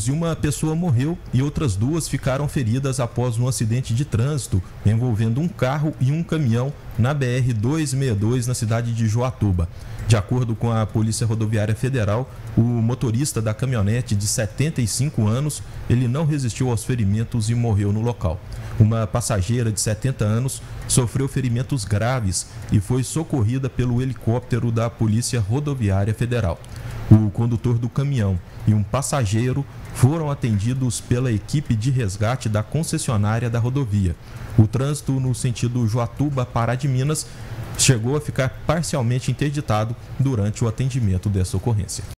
e uma pessoa morreu e outras duas ficaram feridas após um acidente de trânsito envolvendo um carro e um caminhão na BR-262 na cidade de Joatuba. De acordo com a Polícia Rodoviária Federal, o motorista da caminhonete de 75 anos, ele não resistiu aos ferimentos e morreu no local. Uma passageira de 70 anos sofreu ferimentos graves e foi socorrida pelo helicóptero da Polícia Rodoviária Federal. O condutor do caminhão e um passageiro foram atendidos pela equipe de resgate da concessionária da rodovia. O trânsito no sentido Joatuba-Pará de Minas chegou a ficar parcialmente interditado durante o atendimento dessa ocorrência.